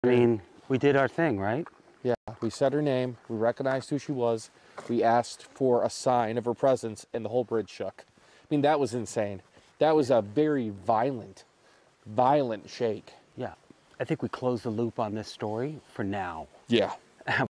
I mean, we did our thing, right? Yeah, we said her name, we recognized who she was, we asked for a sign of her presence, and the whole bridge shook. I mean, that was insane. That was a very violent shake. Yeah. I think we closed the loop on this story for now. Yeah.